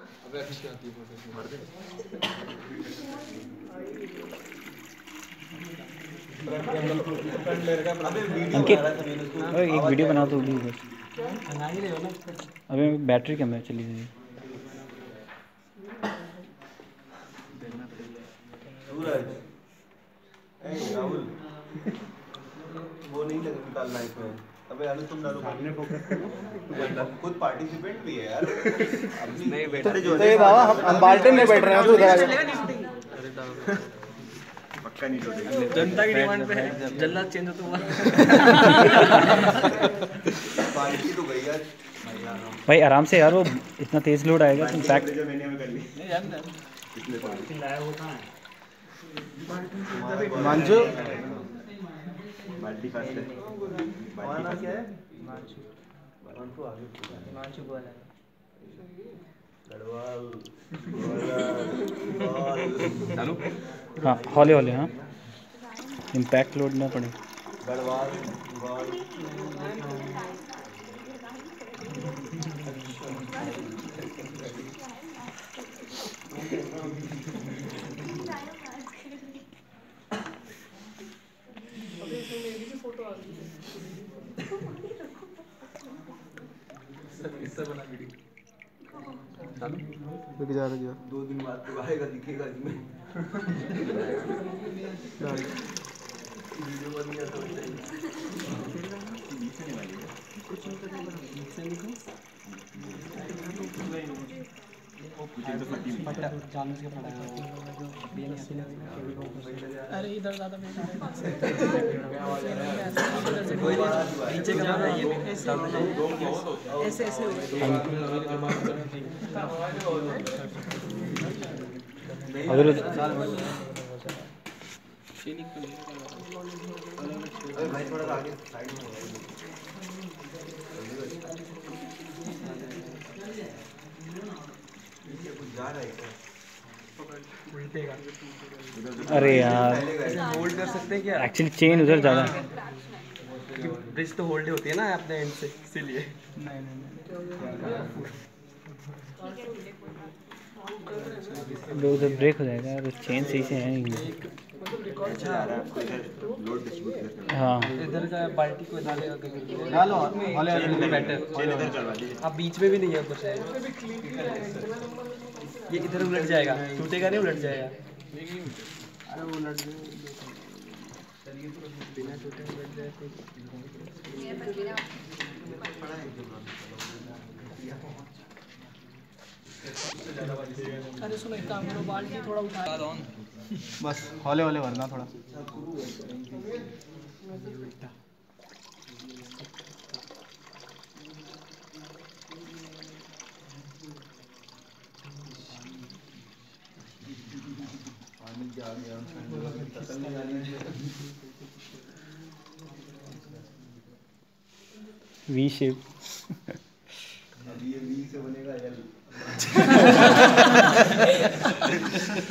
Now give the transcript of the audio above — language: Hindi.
अंकित एक वीडियो बना तो भी बस। अबे बैटरी कम है, चली जाएगी। राहुल वो नहीं निकालना है इसमें। अबे यार तुम डालो, सामने फोकस करो, खुद पार्टिसिपेंट भी है यार। नहीं बैठे जो है बाबा, हम बाल्टी में बैठ रहे हैं, तू उधर आ जा। पक्का नहीं टूटेगा, जनता की डिमांड पे है, जल्लाद चेंज हो तो हुआ। पार्टी तो गई यार भाई आराम से यार, वो इतना तेज लोड आएगा तुम पैक। मांझू बाल्टी फास्ट है। माना क्या है? मांझू आगे मांझू बोला गढ़वाल चालू। हाँ हौले हौले, हाँ इम्पैक्ट लोड ना पड़े। गढ़वाल रुक जा 2 दिन बाद तो आएगा, दिखेगा इसमें। वीडियो बन गया तो अरे इधर ज़्यादा ऐसे ऐसे भाई थोड़ा आगे साइड में जा रहा है क्या? अरे यार होल्ड कर सकते हैं क्या? एक्चुअली चेन उधर ज़्यादा है। ब्रिज तो होल्ड होती है ना अपने एंड से, इसीलिए। उधर ब्रेक हो जाएगा, तो चेन सही से है नहीं। हाँ इधर का बाल्टी को डालो, बेटर। अब बीच में भी नहीं है कुछ, ये इधर उलट जाएगा, टूटेगा नहीं, उलट जाएगा। अरे वो उलट बिना टूटे उलट जाए तो। अरे सुनो, एक काम करो, बाल्टी थोड़ा उठा बस हौले हौले भरना थोड़ा। V shape. अब ये वी से बनेगा एल।